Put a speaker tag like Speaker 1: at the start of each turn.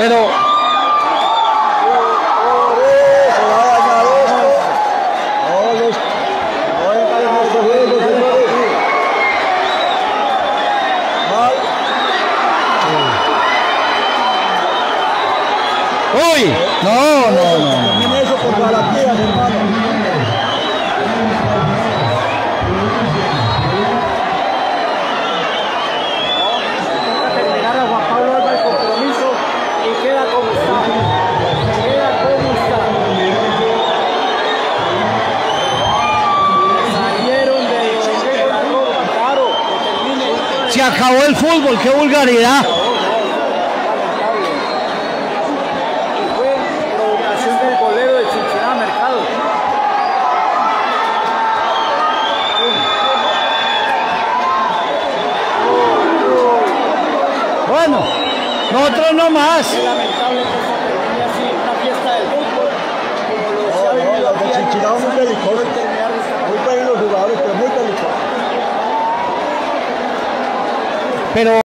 Speaker 1: Pero uy, no.
Speaker 2: Termine eso por garantías, hermano.
Speaker 3: Terminar a Juan Pablo Alba el compromiso y queda como está. Salieron de la ropa, claro, que termine.
Speaker 1: se acabó el fútbol, qué vulgaridad.
Speaker 3: Del golero de Chinchiná Mercado.
Speaker 1: Bueno, nosotros no más.
Speaker 3: Es lamentable que se termine así una fiesta del fútbol como lo se ha vivido aquí.
Speaker 2: Chinchiná es muy peligroso. Muy buenos los jugadores, pero muy peligrosos.
Speaker 1: Pero